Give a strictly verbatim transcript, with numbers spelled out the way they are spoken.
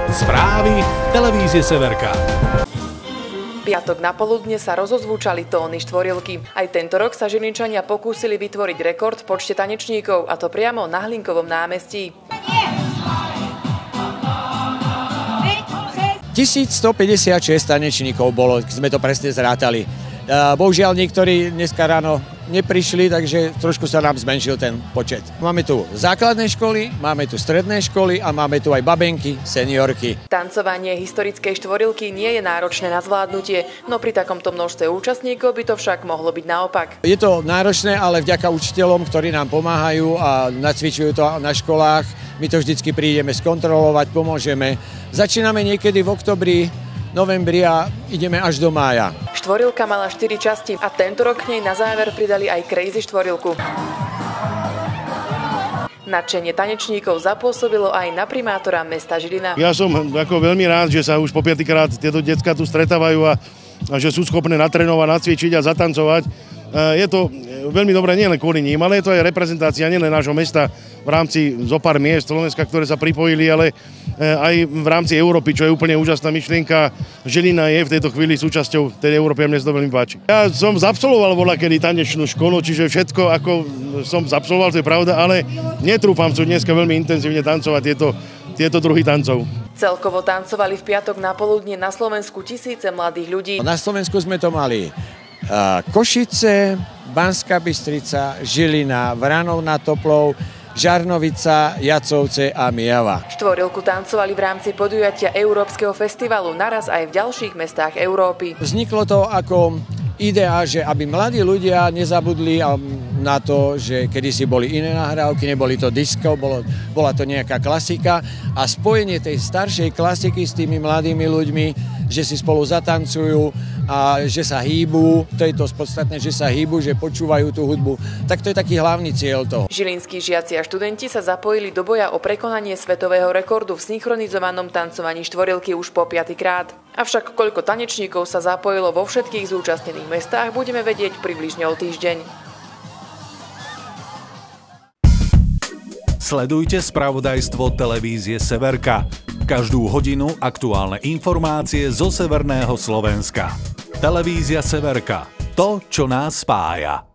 Správy televízie Severka. Piatok na poludne sa rozozvúčali tóny štvorilky. Aj tento rok sa Žilinčania pokúsili vytvoriť rekord v počte tanečníkov, a to priamo na Hlinkovom námestí. tisícstopäťdesiatšesť tanečníkov bolo, sme to presne zrátali. Bohužiaľ niektorí dneska ráno neprišli, takže trošku sa nám zmenšil ten počet. Máme tu základné školy, máme tu stredné školy a máme tu aj babenky, seniorky. Tancovanie historickej štvorilky nie je náročné na zvládnutie, no pri takomto množstve účastníkov by to však mohlo byť naopak. Je to náročné, ale vďaka učiteľom, ktorí nám pomáhajú a nacvičujú to na školách, my to vždycky prídeme skontrolovať, pomôžeme. Začíname niekedy v októbri, novembri a ideme až do mája. Štvorilka mala štyri časti a tento rok k nej na záver pridali aj crazy štvorilku. Nadšenie tanečníkov zapôsobilo aj na primátora mesta Žilina. Ja som ako veľmi rád, že sa už po piatykrát tieto decká tu stretávajú a, a že sú schopné natrénovať, nacvičiť a zatancovať. Je to veľmi dobré nielen kvôli ním, ale je to aj reprezentácia nielen nášho mesta v rámci zo pár miest Slovenska, ktoré sa pripojili, ale aj v rámci Európy, čo je úplne úžasná myšlienka. Žilina je v tejto chvíli súčasťou tej Európy a mne sa to veľmi páči. Ja som zabsolvoval voľakedy tanečnú školu, čiže všetko, ako som zabsolvoval, to je pravda, ale netrúfam sa dneska veľmi intenzívne tancovať tieto, tieto druhy tancov. Celkovo tancovali v piatok na poludne na Slovensku tisíce mladých ľudí. Na Slovensku sme to mali Košice, Banská Bystrica, Žilina, Vranov nad Toplou, Žarnovica, Jacovce a Mijava. Štvorilku tancovali v rámci podujatia Európskeho festivalu, naraz aj v ďalších mestách Európy. Vzniklo to ako idea, že aby mladí ľudia nezabudli na to, že kedysi boli iné nahrávky, neboli to disco, bolo, bola to nejaká klasika a spojenie tej staršej klasiky s tými mladými ľuďmi, že si spolu zatancujú a že sa hýbu, to je to podstatné, že sa hýbu, že počúvajú tú hudbu. Tak to je taký hlavný cieľ toho. Žilinskí žiaci a študenti sa zapojili do boja o prekonanie svetového rekordu v synchronizovanom tancovaní štvorilky už po piatykrát. Avšak koľko tanečníkov sa zapojilo vo všetkých zúčastnených mestách, budeme vedieť približne o týždeň. Sledujte spravodajstvo televízie Severka. Každú hodinu aktuálne informácie zo severného Slovenska. Televízia Severka. To, čo nás spája.